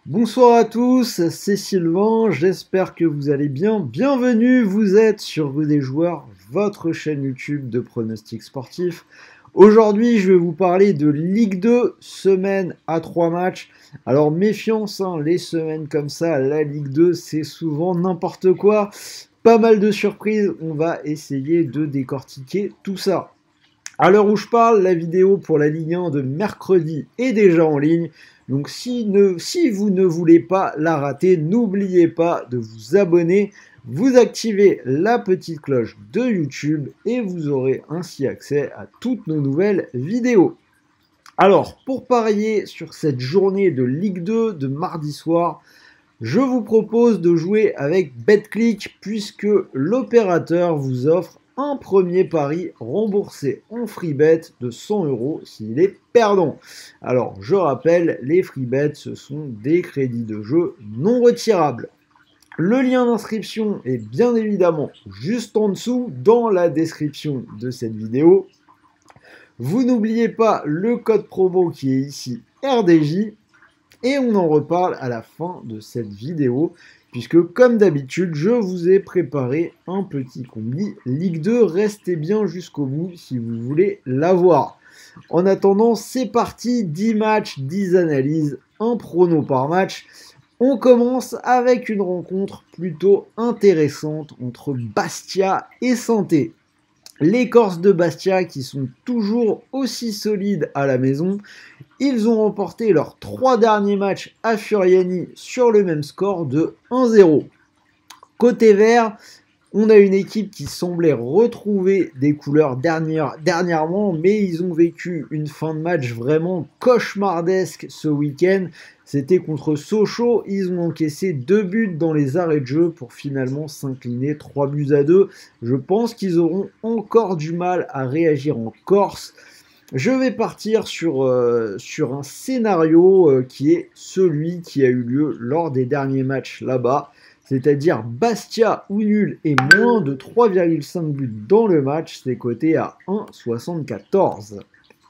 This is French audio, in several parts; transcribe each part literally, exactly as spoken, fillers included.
Bonsoir à tous, c'est Sylvain, j'espère que vous allez bien. Bienvenue, vous êtes sur Rue des Joueurs, votre chaîne YouTube de pronostics sportifs. Aujourd'hui, je vais vous parler de Ligue deux, semaine à trois matchs. Alors méfiance, hein, les semaines comme ça, la Ligue deux, c'est souvent n'importe quoi. Pas mal de surprises, on va essayer de décortiquer tout ça. À l'heure où je parle, la vidéo pour la Ligue un de mercredi est déjà en ligne. Donc si, ne, si vous ne voulez pas la rater, n'oubliez pas de vous abonner, vous activez la petite cloche de YouTube et vous aurez ainsi accès à toutes nos nouvelles vidéos. Alors, pour parier sur cette journée de Ligue deux de mardi soir, je vous propose de jouer avec BetClick puisque l'opérateur vous offre un premier pari remboursé en free bet de cent euros s'il est perdant. Alors, je rappelle, les free bets, ce sont des crédits de jeu non retirables. Le lien d'inscription est bien évidemment juste en dessous dans la description de cette vidéo. Vous n'oubliez pas le code promo qui est ici R D J. Et on en reparle à la fin de cette vidéo, puisque comme d'habitude, je vous ai préparé un petit combi Ligue deux. Restez bien jusqu'au bout si vous voulez l'avoir. En attendant, c'est parti, dix matchs, dix analyses, un prono par match. On commence avec une rencontre plutôt intéressante entre Bastia et Sainté. Les Corses de Bastia qui sont toujours aussi solides à la maison. Ils ont remporté leurs trois derniers matchs à Furiani sur le même score de un zéro. Côté vert, on a une équipe qui semblait retrouver des couleurs dernière, dernièrement, mais ils ont vécu une fin de match vraiment cauchemardesque ce week-end. C'était contre Sochaux, ils ont encaissé deux buts dans les arrêts de jeu pour finalement s'incliner trois buts à deux. Je pense qu'ils auront encore du mal à réagir en Corse. Je vais partir sur, euh, sur un scénario euh, qui est celui qui a eu lieu lors des derniers matchs là-bas, c'est-à-dire Bastia ou nul et moins de trois virgule cinq buts dans le match, c'est coté à un virgule soixante-quatorze.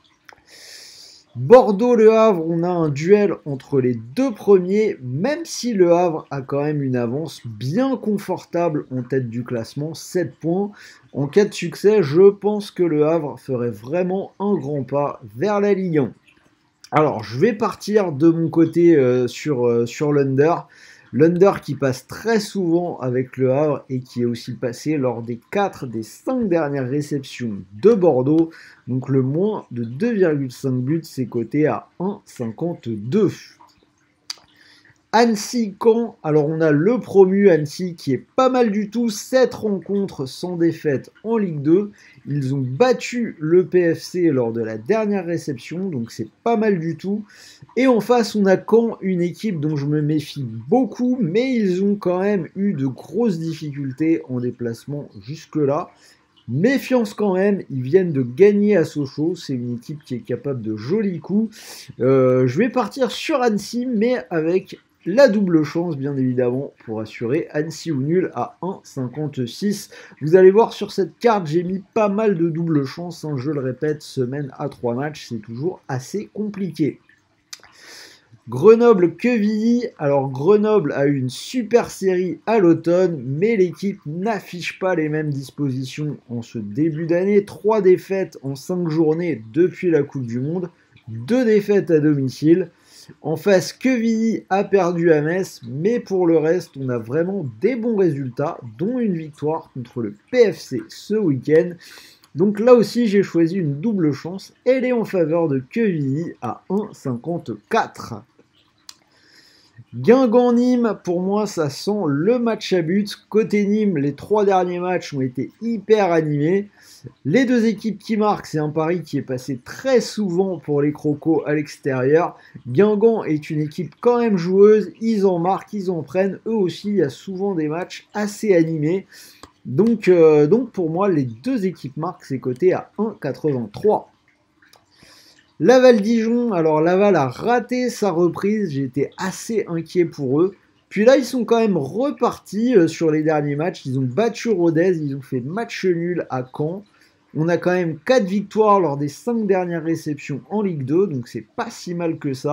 Bordeaux-Le Havre, on a un duel entre les deux premiers, même si Le Havre a quand même une avance bien confortable en tête du classement, sept points. En cas de succès, je pense que Le Havre ferait vraiment un grand pas vers la Ligue un. Alors, je vais partir de mon côté euh, sur, euh, sur l'under. L'under qui passe très souvent avec Le Havre et qui est aussi passé lors des quatre des cinq dernières réceptions de Bordeaux. Donc le moins de deux virgule cinq buts, c'est coté à un virgule cinquante-deux. Annecy-Caen, alors on a le promu Annecy qui est pas mal du tout, sept rencontres sans défaite en Ligue deux. Ils ont battu le P F C lors de la dernière réception, donc c'est pas mal du tout. Et en face, on a Caen, une équipe dont je me méfie beaucoup, mais ils ont quand même eu de grosses difficultés en déplacement jusque-là. Méfiance quand même, ils viennent de gagner à Sochaux, c'est une équipe qui est capable de jolis coups. Euh, je vais partir sur Annecy, mais avec la double chance, bien évidemment, pour assurer Annecy ou nul à un virgule cinquante-six. Vous allez voir sur cette carte, j'ai mis pas mal de double chance, hein, je le répète, semaine à trois matchs, c'est toujours assez compliqué. Grenoble-Quevilly, alors Grenoble a eu une super série à l'automne, mais l'équipe n'affiche pas les mêmes dispositions en ce début d'année. Trois défaites en cinq journées depuis la Coupe du Monde, deux défaites à domicile. En face, Quevilly a perdu à Metz, mais pour le reste, on a vraiment des bons résultats, dont une victoire contre le P F C ce week-end. Donc là aussi, j'ai choisi une double chance. Elle est en faveur de Quevilly à un virgule cinquante-quatre. Guingamp-Nîmes, pour moi, ça sent le match à but. Côté Nîmes, les trois derniers matchs ont été hyper animés. Les deux équipes qui marquent, c'est un pari qui est passé très souvent pour les Crocos à l'extérieur. Guingamp est une équipe quand même joueuse. Ils en marquent, ils en prennent. Eux aussi, il y a souvent des matchs assez animés. Donc, euh, donc pour moi, les deux équipes marquent, c'est coté à un virgule quatre-vingt-trois. Laval-Dijon, alors Laval a raté sa reprise, j'étais assez inquiet pour eux. Puis là, ils sont quand même repartis euh, sur les derniers matchs. Ils ont battu Rodez, ils ont fait match nul à Caen. On a quand même quatre victoires lors des cinq dernières réceptions en Ligue deux, donc c'est pas si mal que ça.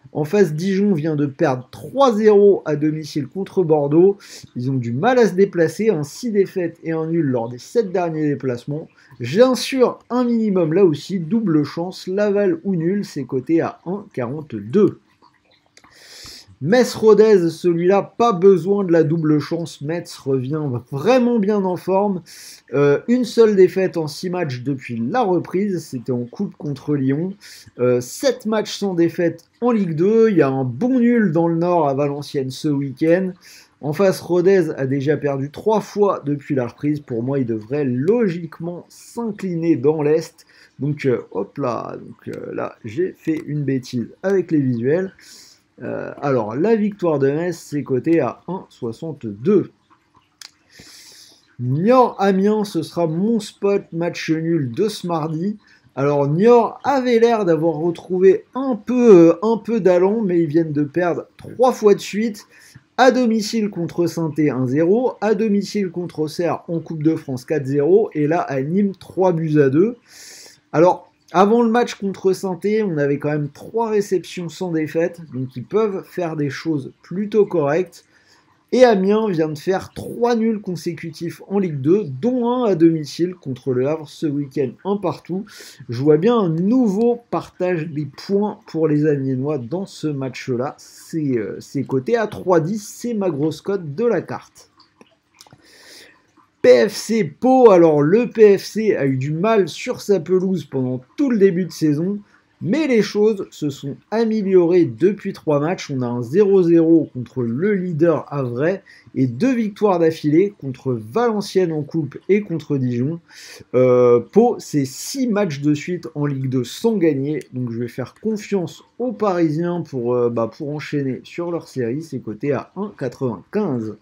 En face, Dijon vient de perdre trois zéro à domicile contre Bordeaux. Ils ont du mal à se déplacer, un six défaites et un nul lors des sept derniers déplacements. J'insure un minimum là aussi, double chance, Laval ou nul, c'est coté à un virgule quarante-deux. Metz-Rodez, celui-là, pas besoin de la double chance. Metz revient vraiment bien en forme. Euh, une seule défaite en six matchs depuis la reprise, c'était en coupe contre Lyon. Euh, sept matchs sans défaite en Ligue deux. Il y a un bon nul dans le Nord à Valenciennes ce week-end. En face, Rodez a déjà perdu trois fois depuis la reprise. Pour moi, il devrait logiquement s'incliner dans l'Est. Donc, euh, hop là, donc, euh, là j'ai fait une bêtise avec les visuels. Euh, alors, la victoire de Metz, c'est coté à un virgule soixante-deux. Niort-Amiens, ce sera mon spot match nul de ce mardi. Alors, Niort avait l'air d'avoir retrouvé un peu, euh, un peu d'allant, mais ils viennent de perdre trois fois de suite. À domicile contre Saint-Étienne un zéro, à domicile contre Auxerre en Coupe de France quatre zéro, et là à Nîmes trois buts à deux. Alors, avant le match contre Saint-Étienne, on avait quand même trois réceptions sans défaite, donc ils peuvent faire des choses plutôt correctes. Et Amiens vient de faire trois nuls consécutifs en Ligue deux, dont un à domicile contre le Havre ce week-end, un partout. Je vois bien un nouveau partage des points pour les Amiénois dans ce match-là. C'est euh, coté à trois dix, c'est ma grosse cote de la carte. P F C Pau, alors le P F C a eu du mal sur sa pelouse pendant tout le début de saison, mais les choses se sont améliorées depuis trois matchs. On a un zéro zéro contre le leader havrais et deux victoires d'affilée contre Valenciennes en coupe et contre Dijon. Euh, Pau, c'est six matchs de suite en Ligue deux sans gagner, donc je vais faire confiance aux Parisiens pour, euh, bah, pour enchaîner sur leur série, c'est coté à un virgule quatre-vingt-quinze.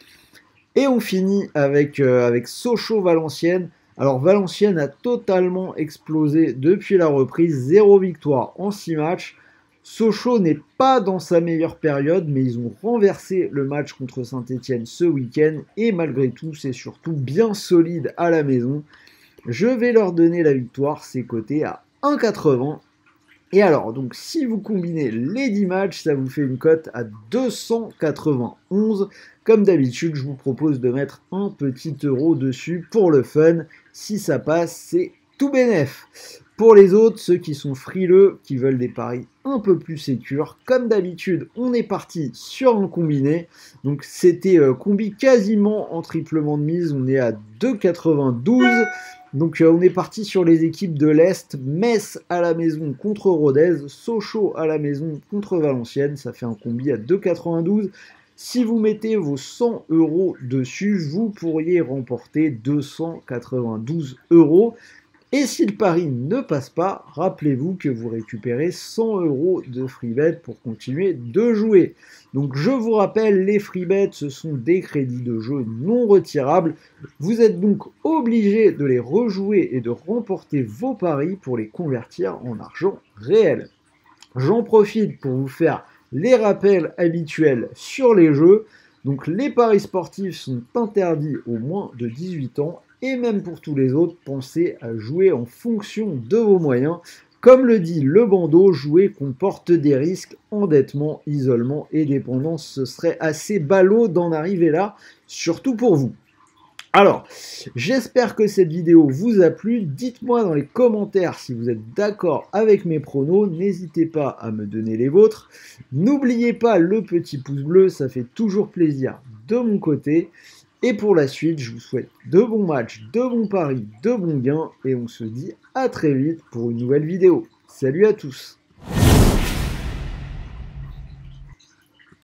Et on finit avec, euh, avec Sochaux-Valenciennes. Alors Valenciennes a totalement explosé depuis la reprise, zéro victoire en six matchs. Sochaux n'est pas dans sa meilleure période, mais ils ont renversé le match contre Saint-Étienne ce week-end. Et malgré tout, c'est surtout bien solide à la maison. Je vais leur donner la victoire, c'est coté à un virgule quatre-vingts. Et alors, donc si vous combinez les dix matchs, ça vous fait une cote à deux cent quatre-vingt-onze. Comme d'habitude, je vous propose de mettre un petit euro dessus pour le fun. Si ça passe, c'est tout bénef. Pour les autres, ceux qui sont frileux, qui veulent des paris un peu plus sécures, comme d'habitude, on est parti sur un combiné. Donc c'était euh, combi quasiment en triplement de mise, on est à deux virgule quatre-vingt-douze. Donc euh, on est parti sur les équipes de l'Est, Metz à la maison contre Rodez, Sochaux à la maison contre Valenciennes, ça fait un combi à deux virgule quatre-vingt-douze. Si vous mettez vos cent euros dessus, vous pourriez remporter deux cent quatre-vingt-douze euros. Et si le pari ne passe pas, rappelez-vous que vous récupérez cent euros de freebet pour continuer de jouer. Donc je vous rappelle, les freebets, ce sont des crédits de jeu non retirables. Vous êtes donc obligé de les rejouer et de remporter vos paris pour les convertir en argent réel. J'en profite pour vous faire les rappels habituels sur les jeux. Donc les paris sportifs sont interdits aux moins de dix-huit ans. Et même pour tous les autres, pensez à jouer en fonction de vos moyens. Comme le dit le bandeau, jouer comporte des risques, endettement, isolement et dépendance. Ce serait assez ballot d'en arriver là, surtout pour vous. Alors, j'espère que cette vidéo vous a plu. Dites-moi dans les commentaires si vous êtes d'accord avec mes pronos. N'hésitez pas à me donner les vôtres. N'oubliez pas le petit pouce bleu, ça fait toujours plaisir de mon côté. Et pour la suite, je vous souhaite de bons matchs, de bons paris, de bons gains. Et on se dit à très vite pour une nouvelle vidéo. Salut à tous!